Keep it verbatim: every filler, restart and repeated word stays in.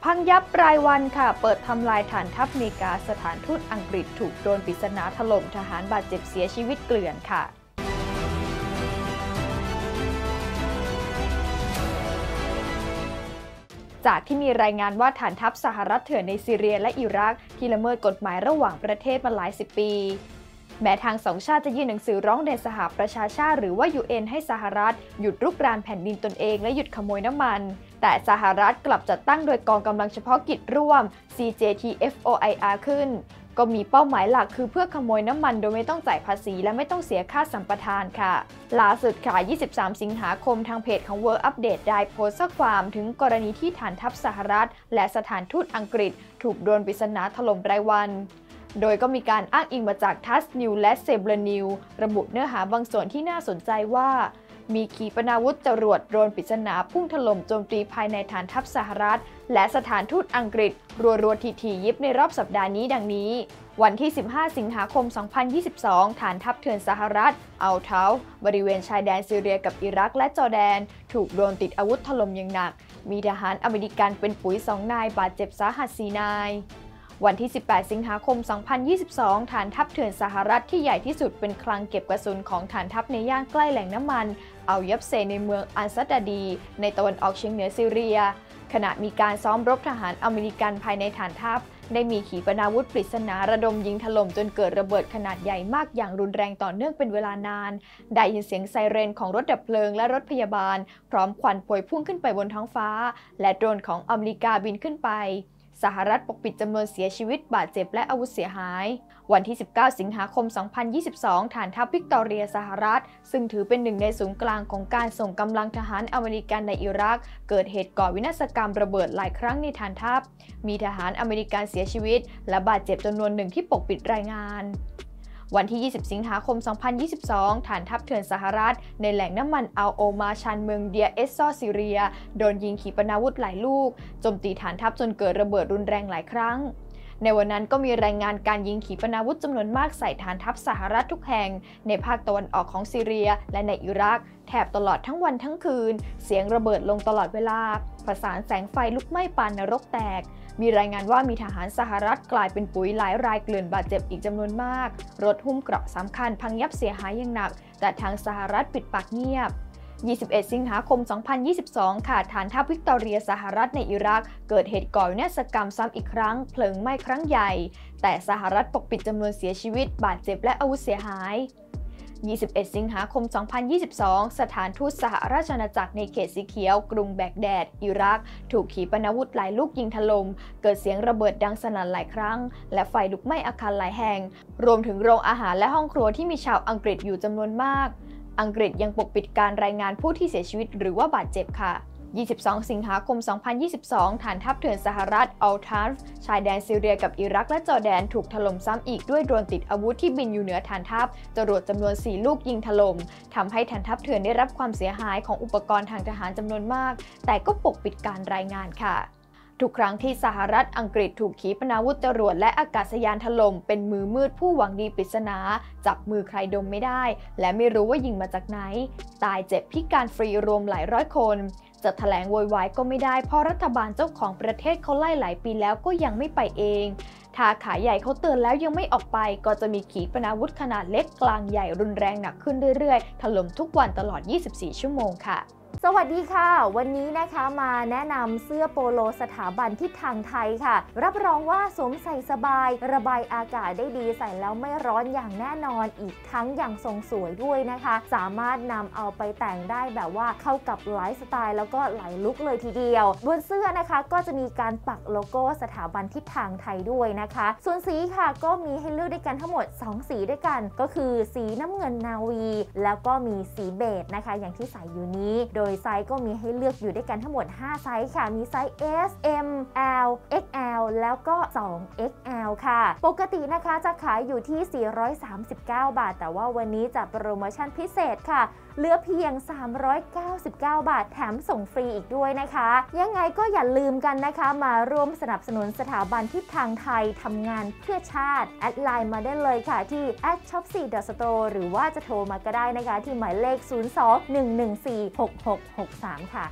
พังยับรายวันค่ะเปิดทำลายฐานทัพอเมริกาสถานทูตอังกฤษถูกโดรนปริศนาถล่มทหารบาดเจ็บเสียชีวิตเกลื่อนค่ะจากที่มีรายงานว่าฐานทัพสหรัฐเถื่อนในซีเรียและอิรักที่ละเมิดกฎหมายระหว่างประเทศมาหลายสิบปีแม้ทางสองชาติจะยื่นหนังสือร้องเรียนสหประชาชาติหรือว่า ยู เอ็น ให้สหรัฐหยุดรุกรานแผ่นดินตนเองและหยุดขโมยน้ำมันแต่สหรัฐกลับจัดตั้งโดยกองกำลังเฉพาะกิจร่วม ซี เจ ที เอฟ โอ ไอ อาร์ ขึ้นก็มีเป้าหมายหลักคือเพื่อขโมยน้ำมันโดยไม่ต้องจ่ายภาษีและไม่ต้องเสียค่าสัมปทานค่ะล่าสุดค่ะยี่สิบสามสิงหาคมทางเพจของ World Update ได้โพสต์ข้อความถึงกรณีที่ฐานทัพสหรัฐและสถานทูตอังกฤษถูกโดรนปริศนาถล่มรายวันโดยก็มีการอ้างอิงมาจาก ทัส นิว และ เซเบอร์ นิว ระบุเนื้อหาบางส่วนที่น่าสนใจว่ามีขีปนาวุธจรวดโดรนปริศนาพุ่งถล่มโจมตีภายในฐานทัพสหรัฐและสถานทูตอังกฤษรัวๆถี่ๆยิบในรอบสัปดาห์นี้ดังนี้วันที่สิบห้าสิงหาคมสองพันยี่สิบสองฐานทัพเถื่อนสหรัฐอัลเทาบริเวณชายแดนซีเรียกับอิรักและจอร์แดนถูกโดรนติดอาวุธถล่มอย่างหนักมีทหารอเมริกันเป็นปุ๋ยสองนายบาดเจ็บสาหัสสี่นายวันที่สิบแปดสิงหาคมสองพันยี่สิบสองฐานทัพเถื่อนสหรัฐที่ใหญ่ที่สุดเป็นคลังเก็บกระสุนของฐานทัพในย่านใกล้แหล่งน้ำมันอัลยับเซในเมืองอันซัดดาดีในตะวันออกเฉียงเหนือซีเรียขณะมีการซ้อมรบทหารอเมริกันภายในฐานทัพได้มีขีปนาวุธปริศนาระดมยิงถล่มจนเกิดระเบิดขนาดใหญ่มากอย่างรุนแรงต่อเนื่องเป็นเวลานานได้ยินเสียงไซเรนของรถดับเพลิงและรถพยาบาลพร้อมควันพวยพุ่งขึ้นไปบนท้องฟ้าและโดรนของอเมริกาบินขึ้นไปสหรัฐปกปิดจำนวนเสียชีวิตบาดเจ็บและอาวุธเสียหายวันที่สิบเก้าสิงหาคมสองพันยี่สิบสองฐานทัพวิกตอเรียสหรัฐซึ่งถือเป็นหนึ่งในศูนย์กลางของการส่งกำลังทหารอเมริกันในอิรักเกิดเหตุก่อวินาศกรรมระเบิดหลายครั้งในฐานทัพมีทหารอเมริกันเสียชีวิตและบาดเจ็บจำนวนหนึ่งที่ปกปิดรายงานวันที่ยี่สิบสิงหาคมสองพันยี่สิบสองฐานทัพเถื่อนสหรัฐในแหล่งน้ำมันอัลโอมาชานเมืองเดียเอสซอร์ซีเรียโดนยิงขีปนาวุธหลายลูกโจมตีฐานทัพจนเกิดระเบิดรุนแรงหลายครั้งในวันนั้นก็มีรายงานการยิงขีปนาวุธจำนวนมากใส่ฐานทัพสหรัฐทุกแห่งในภาคตะวันออกของซีเรียและในอิรักแถบตลอดทั้งวันทั้งคืนเสียงระเบิดลงตลอดเวลาประสานแสงไฟลุกไหม้ปานนรกแตกมีรายงานว่ามีทหารสหรัฐกลายเป็นปุ๋ยหลายรายเกลื่อนบาดเจ็บอีกจำนวนมากรถหุ้มเกราะสำคัญพังยับเสียหายอย่างหนักแต่ทางสหรัฐปิดปากเงียบยี่สิบเอ็ดสิงหาคมสองพันยี่สิบสองค่ะฐานทัพวิกตอเรียสหรัฐในอิรักเกิดเหตุก่อวินาศกรรมซ้ำอีกครั้งเพลิงไหม้ครั้งใหญ่แต่สหรัฐปกปิดจำนวนเสียชีวิตบาดเจ็บและอาวุธเสียหายยี่สิบเอ็ดสิงหาคมสองพันยี่สิบสองสถานทูตสหราชอาณาจักรในเขตสีเขียวกรุงแบกแดดอิรักถูกขีปนาวุธหลายลูกยิงถล่มเกิดเสียงระเบิดดังสนั่นหลายครั้งและไฟลุกไหม้อาคารหลายแห่งรวมถึงโรงอาหารและห้องครัวที่มีชาวอังกฤษอยู่จำนวนมากอังกฤษยังปกปิดการรายงานผู้ที่เสียชีวิตหรือว่าบาดเจ็บค่ะยี่สิบสองสิงหาคมสองพันยี่สิบสองฐานทัพเถื่อนสหรัฐอัลทัฟชายแดนซีเรียกับอิรักและจอร์แดนถูกถล่มซ้ำอีกด้วยโดรนติดอาวุธที่บินอยู่เหนือฐานทัพจรวดจำนวนสี่ลูกยิงถล่มทำให้ฐานทัพเถื่อนได้รับความเสียหายของอุปกรณ์ทางทหารจำนวนมากแต่ก็ปกปิดการรายงานค่ะทุกครั้งที่สหรัฐอังกฤษถูกขีปนาวุธจรวดและอากาศยานถล่มเป็นมือมืดผู้หวังดีปริศนาจับมือใครดมไม่ได้และไม่รู้ว่ายิงมาจากไหนตายเจ็บพิการฟรีรวมหลายร้อยคนจะแถลงโวยวายก็ไม่ได้เพราะรัฐบาลเจ้าของประเทศเขาไล่หลายปีแล้วก็ยังไม่ไปเองถ้าขาใหญ่เขาเตือนแล้วยังไม่ออกไปก็จะมีขีปนาวุธขนาดเล็กกลางใหญ่รุนแรงหนักขึ้นเรื่อยๆถล่มทุกวันตลอดยี่สิบสี่ชั่วโมงค่ะสวัสดีค่ะวันนี้นะคะมาแนะนำเสื้อโปโลสถาบันทิศทางไทยค่ะรับรองว่าสวมใส่สบายระบายอากาศได้ดีใส่แล้วไม่ร้อนอย่างแน่นอนอีกทั้งยังทรงสวยด้วยนะคะสามารถนำเอาไปแต่งได้แบบว่าเข้ากับไลฟ์สไตล์แล้วก็หลายลุคเลยทีเดียวบนเสื้อนะคะก็จะมีการปักโลโก้สถาบันทิศทางไทยด้วยนะคะส่วนสีค่ะก็มีให้เลือกด้วยกันทั้งหมดสองสีด้วยกันก็คือสีน้ำเงินนาวีแล้วก็มีสีเบจนะคะอย่างที่ใส่อยู่นี้โดยไซส์ก็มีให้เลือกอยู่ด้วยกันทั้งหมดห้าไซส์ค่ะมีไซส์ เอส เอ็ม แอล เอ็กซ์ แอล แล้วก็ สอง เอ็กซ์ แอล ค่ะปกตินะคะจะขายอยู่ที่สี่ร้อยสามสิบเก้าบาทแต่ว่าวันนี้จัดโปรโมชั่นพิเศษค่ะเหลือเพียงสามร้อยเก้าสิบเก้าบาทแถมส่งฟรีอีกด้วยนะคะยังไงก็อย่าลืมกันนะคะมาร่วมสนับสนุนสถาบันทิศทางไทยทำงานเพื่อชาติแอดไลน์มาได้เลยค่ะที่แอดช็อปซี่ดอทสโตร์หรือว่าจะโทรมาก็ได้นะคะที่หมายเลขศูนย์ สอง หนึ่ง หนึ่ง สี่ หก หก หก สามค่ะ